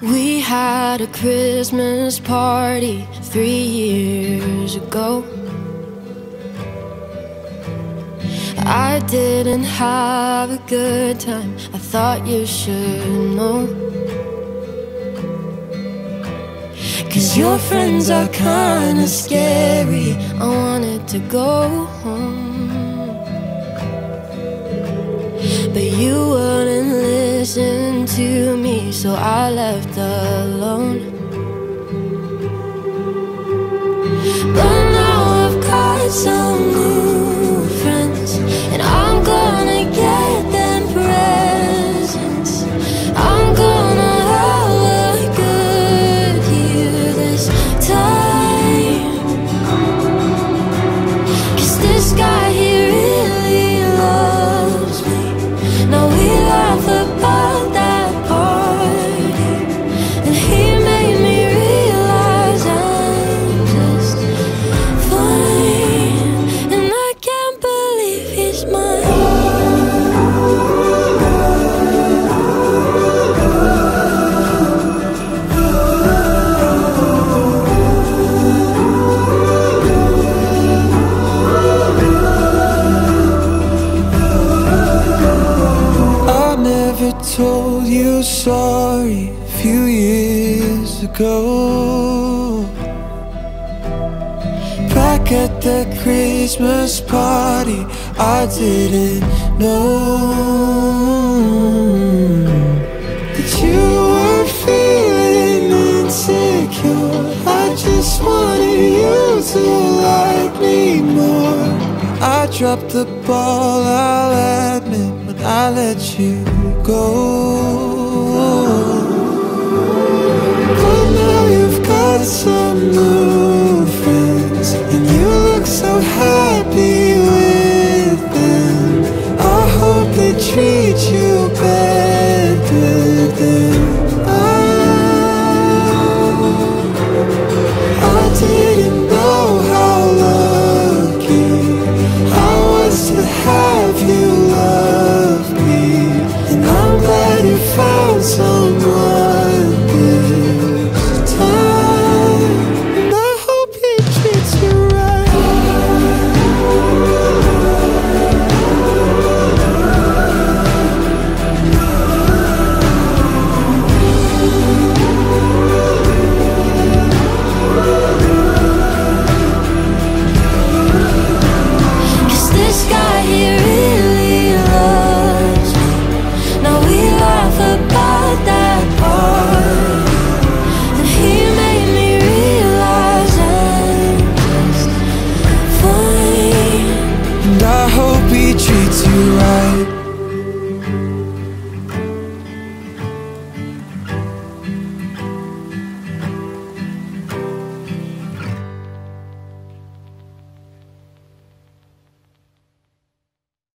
We had a Christmas party 3 years ago. I didn't have a good time, I thought you should know. 'Cause your friends are kinda scary, I wanted to go home, but you wouldn't listen to me, so I left alone. But now I've got some new friends, and I'm gonna get them presents. I'm gonna have a good year this time, 'cause this guy, he really loves me. Now we laugh about that party, and he made me realize I'm just fine, and I can't believe he's mine. I never told you sorry a few years ago. Back at that Christmas party, I didn't know that you were feeling insecure. I just wanted you to like me more. I dropped the ball, I'll admit, when I let you go. But now you've got some new friends, and you look so happy with them. I hope they treat you better than I didn't know how lucky I was to have you love me, and I'm glad you found someone this time, and I hope he treats you right. Cause this guy, he really loves me. Now we laugh about that part, and he made me realize I'm just fine. And I hope he treats you right.